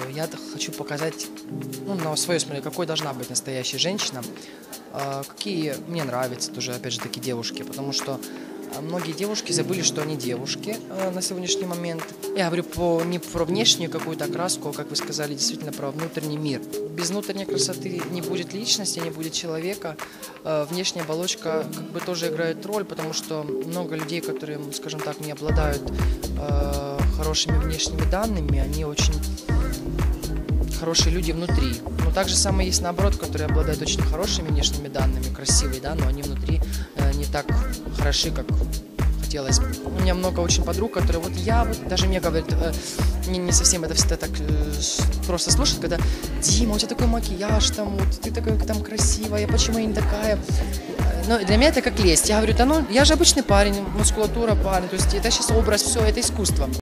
я хочу показать, ну, на свое смотрение, какой должна быть настоящая женщина, какие мне нравятся тоже, опять же, такие девушки, потому что многие девушки забыли, что они девушки на сегодняшний момент. Я говорю не про внешнюю какую-то окраску, а, как вы сказали, действительно про внутренний мир. Без внутренней красоты не будет личности, не будет человека. Внешняя оболочка как бы тоже играет роль, потому что много людей, которые, скажем так, не обладают хорошими внешними данными, они очень хорошие люди внутри. Но также самое есть наоборот, которые обладают очень хорошими внешними данными, красивые, да, но они внутри не так хороши, как хотелось бы. У меня много очень подруг, которые даже мне говорят, не совсем это всегда так просто слушать, когда: Дима, у тебя такой макияж, там, вот, ты такая там красивая, почему я не такая? Но для меня это как лесть. Я говорю, да ну, я же обычный парень, мускулатура парень, то есть это сейчас образ, все, это искусство.